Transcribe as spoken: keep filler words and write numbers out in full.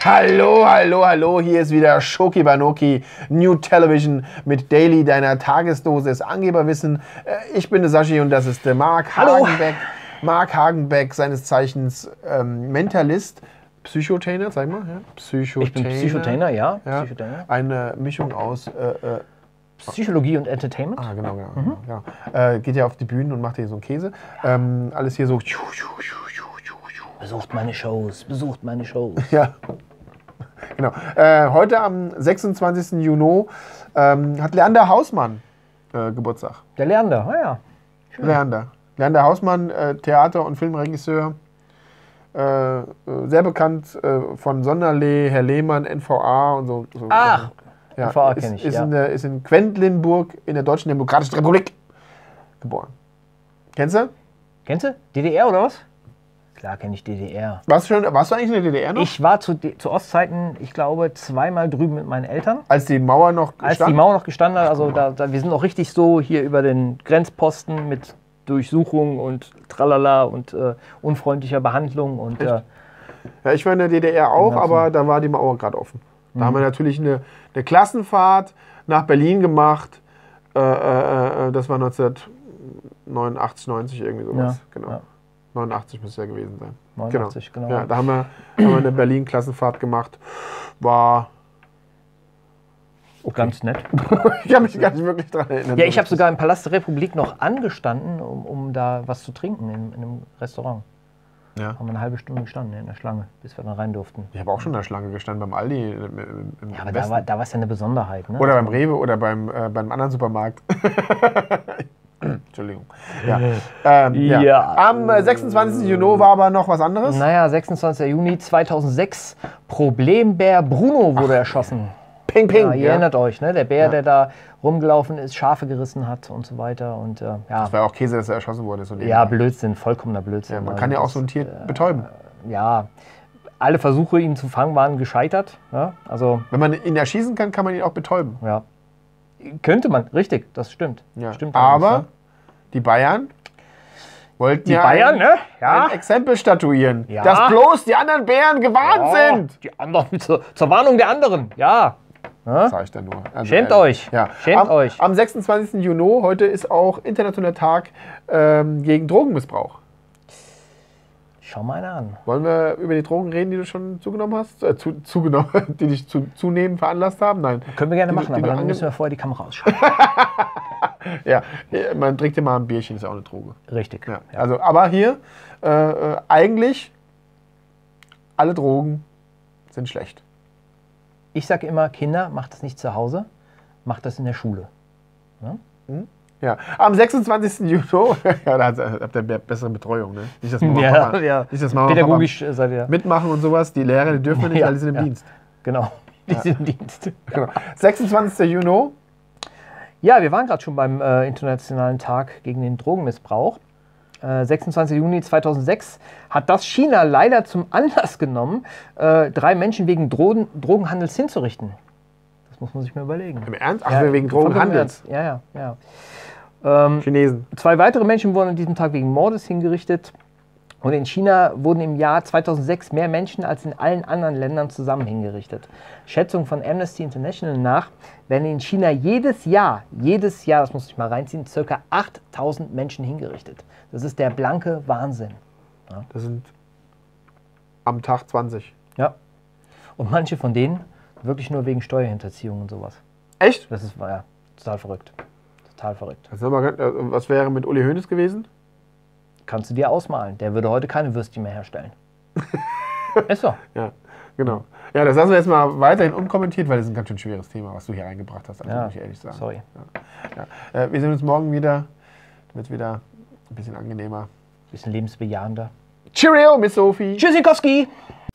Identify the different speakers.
Speaker 1: Hallo, hallo, hallo, hier ist wieder Schoki Banoki, New Television mit Daily, deiner Tagesdosis Angeberwissen. Ich bin der Sashi und das ist der Marc Hagenbeck. Marc Hagenbeck, seines Zeichens ähm, Mentalist, Psychotrainer, sag mal. Ja? Psychotrainer.
Speaker 2: Ich bin Psychotrainer, ja.
Speaker 1: ja.
Speaker 2: Psychotrainer.
Speaker 1: Eine Mischung aus... Äh, äh,
Speaker 2: Psychologie und Entertainment.
Speaker 1: Ah, genau, genau. Mhm. Ja. Äh, geht ja auf die Bühnen und macht hier so einen Käse. Ähm, alles hier so...
Speaker 2: Besucht meine Shows, besucht meine Shows.
Speaker 1: Ja, genau. Äh, heute am sechsundzwanzigsten Juni ähm, hat Leander Hausmann äh, Geburtstag.
Speaker 2: Der Leander, ah ja. Schön.
Speaker 1: Leander. Leander Hausmann, äh, Theater- und Filmregisseur. Äh, sehr bekannt äh, von Sonderlee, Herr Lehmann, N V A und so. so
Speaker 2: Ach,
Speaker 1: ja,
Speaker 2: N V A
Speaker 1: ist,
Speaker 2: kenne ich,
Speaker 1: ist,
Speaker 2: ja.
Speaker 1: in der, ist in Quedlinburg in der Deutschen Demokratischen Republik geboren. Kennst du?
Speaker 2: Kennst du? D D R oder was? Klar kenne ich D D R.
Speaker 1: Warst du, schon, warst du eigentlich in der D D R noch?
Speaker 2: Ich war zu, zu Ostzeiten, ich glaube, zweimal drüben mit meinen Eltern.
Speaker 1: Als die Mauer noch
Speaker 2: Als
Speaker 1: stand?
Speaker 2: die Mauer noch gestanden hat, also da, da, wir sind auch richtig so hier über den Grenzposten mit Durchsuchung und Tralala und äh, unfreundlicher Behandlung. Und, äh,
Speaker 1: ja, ich war in der D D R auch, aber da war die Mauer gerade offen. Da mhm. haben wir natürlich eine, eine Klassenfahrt nach Berlin gemacht. Äh, äh, das war neunzehnhundertneunundachtzig, neunzig irgendwie sowas.
Speaker 2: Ja,
Speaker 1: genau.
Speaker 2: ja.
Speaker 1: neunundachtzig müsste es ja gewesen sein.
Speaker 2: neunundachtzig, genau.
Speaker 1: genau. Ja, da haben wir, haben wir eine Berlin-Klassenfahrt gemacht. War
Speaker 2: okay. Ganz nett.
Speaker 1: Ich kann mich gar nicht wirklich daran erinnern.
Speaker 2: Ja, ich habe sogar im Palast der Republik noch angestanden, um, um da was zu trinken in, in einem Restaurant.
Speaker 1: Ja.
Speaker 2: Haben wir eine halbe Stunde gestanden in der Schlange, bis wir dann rein durften.
Speaker 1: Ich habe auch schon in der Schlange gestanden beim Aldi. Im, im
Speaker 2: ja, aber da war, da war es ja eine Besonderheit. Ne?
Speaker 1: Oder
Speaker 2: also
Speaker 1: beim Rewe oder beim, äh, beim anderen Supermarkt. Entschuldigung. Ja. Ähm, ja.
Speaker 2: Ja.
Speaker 1: Am äh, sechsundzwanzigsten Juni war aber noch was anderes.
Speaker 2: Naja, sechsundzwanzigsten Juni zweitausendsechs. Problembär Bruno wurde Ach. erschossen.
Speaker 1: Ping, ping.
Speaker 2: Ja, ihr ja. erinnert euch, ne? Der Bär, ja. der da rumgelaufen ist, Schafe gerissen hat und so weiter. Und, äh, ja.
Speaker 1: Das war ja auch Käse, dass er erschossen wurde. So
Speaker 2: ja, Blödsinn, vollkommener Blödsinn.
Speaker 1: Ja, man kann ja auch so ein Tier äh, betäuben.
Speaker 2: Ja, alle Versuche, ihn zu fangen, waren gescheitert. Ja? Also,
Speaker 1: wenn man ihn erschießen kann, kann man ihn auch betäuben.
Speaker 2: Ja. Könnte man, richtig, das stimmt.
Speaker 1: Ja.
Speaker 2: stimmt
Speaker 1: aber
Speaker 2: alles, ne?
Speaker 1: Die Bayern wollten
Speaker 2: die
Speaker 1: ja
Speaker 2: Bayern,
Speaker 1: ein,
Speaker 2: ne? ja.
Speaker 1: ein Exempel statuieren,
Speaker 2: ja.
Speaker 1: dass bloß die anderen Bären gewarnt
Speaker 2: ja.
Speaker 1: sind.
Speaker 2: Die anderen, zur, zur Warnung der anderen, ja.
Speaker 1: Das sag ich dann nur. Also,
Speaker 2: Schämt
Speaker 1: äh,
Speaker 2: euch.
Speaker 1: Ja.
Speaker 2: Schämt
Speaker 1: am,
Speaker 2: euch.
Speaker 1: Am sechsundzwanzigsten Juni, heute ist auch internationaler Tag ähm, gegen Drogenmissbrauch.
Speaker 2: Schau mal einer an.
Speaker 1: Wollen wir über die Drogen reden, die du schon zugenommen hast? Äh, zu, zugenommen, die dich zu zunehmen veranlasst haben? Nein.
Speaker 2: Können wir gerne
Speaker 1: die,
Speaker 2: machen,
Speaker 1: die
Speaker 2: aber dann müssen wir vorher die Kamera ausschalten.
Speaker 1: Ja, man trinkt immer ein Bierchen, ist auch eine Droge.
Speaker 2: Richtig.
Speaker 1: Ja. Ja. Also, aber hier, äh, äh, eigentlich, alle Drogen sind schlecht.
Speaker 2: Ich sage immer, Kinder, macht das nicht zu Hause, macht das in der Schule. Ja?
Speaker 1: Hm? Ja, am sechsundzwanzigsten Juni, ja, da habt ihr bessere Betreuung, ne? Nicht, dass Mama,
Speaker 2: ja,
Speaker 1: Papa,
Speaker 2: ja.
Speaker 1: Nicht, dass Mama,
Speaker 2: Pädagogisch
Speaker 1: Papa
Speaker 2: seid ihr
Speaker 1: mitmachen und sowas. Die Lehrer, die dürfen nicht,
Speaker 2: ja,
Speaker 1: weil die sind im
Speaker 2: ja.
Speaker 1: Dienst.
Speaker 2: Genau, die
Speaker 1: Ja.
Speaker 2: sind im Dienst.
Speaker 1: Genau. sechsundzwanzigsten Juni.
Speaker 2: Ja, wir waren gerade schon beim äh, Internationalen Tag gegen den Drogenmissbrauch. Äh, sechsundzwanzigsten Juni zweitausendsechs hat das China leider zum Anlass genommen, äh, drei Menschen wegen Drogen, Drogenhandels hinzurichten. Das muss man sich mal überlegen.
Speaker 1: Im Ernst? Ach,
Speaker 2: ja,
Speaker 1: wegen Drogenhandels?
Speaker 2: Ja, ja, ja. Ähm,
Speaker 1: Chinesen.
Speaker 2: Zwei weitere Menschen wurden an diesem Tag wegen Mordes hingerichtet. Und in China wurden im Jahr zweitausendsechs mehr Menschen als in allen anderen Ländern zusammen hingerichtet. Schätzung von Amnesty International nach werden in China jedes Jahr, jedes Jahr, das muss ich mal reinziehen, ca. achttausend Menschen hingerichtet. Das ist der blanke Wahnsinn. Ja.
Speaker 1: Das sind am Tag zwanzig.
Speaker 2: Ja. Und manche von denen wirklich nur wegen Steuerhinterziehung und sowas.
Speaker 1: Echt?
Speaker 2: Das ist ja total verrückt. Total verrückt.
Speaker 1: Das ist aber, was wäre mit Uli Hoeneß gewesen?
Speaker 2: Kannst du dir ausmalen. Der würde heute keine Würstchen mehr herstellen. Ist so.
Speaker 1: Ja, genau. Ja, das lassen wir jetzt mal weiterhin unkommentiert, weil das ist ein ganz schön schweres Thema, was du hier reingebracht hast, also
Speaker 2: ja,
Speaker 1: muss ich ehrlich sagen.
Speaker 2: Sorry.
Speaker 1: Ja. Ja. Äh, wir sehen uns morgen wieder. Wird es wieder ein bisschen angenehmer.
Speaker 2: Ein bisschen lebensbejahender.
Speaker 1: Cheerio, Miss Sophie.
Speaker 2: Tschüssikowski!